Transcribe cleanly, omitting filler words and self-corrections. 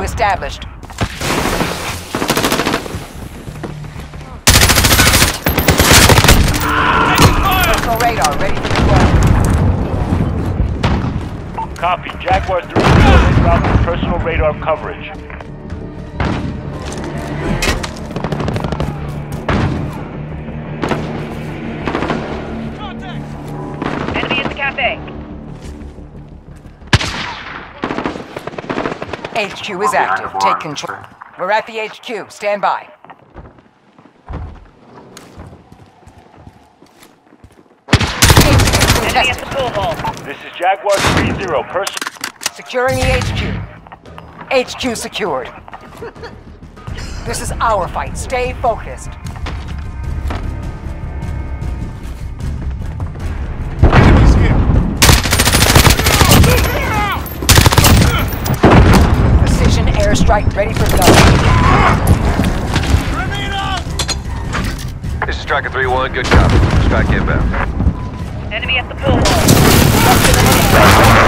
HQ established. Personal radar ready for deployment. Copy. Jaguar 3-0 en route for personal radar coverage. Enemy in the cafe. HQ is active. Take control. We're at the HQ. Stand by. Enemy at the pool hall. This is Jaguar 3-0. Securing the HQ. HQ secured. This is our fight. Stay focused. Enemies here. Precision airstrike ready for go. This is Striker 3-1, good copy. Strike inbound. Enemy at the pool hall.